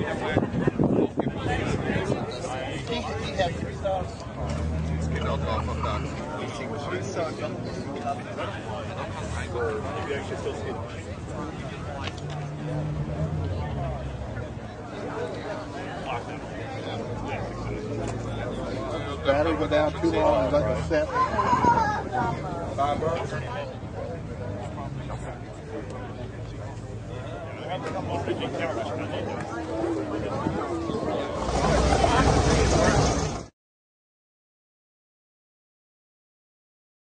Die had 3 stars. Ist genau drauf am Tag. Battery go down too long and let it set.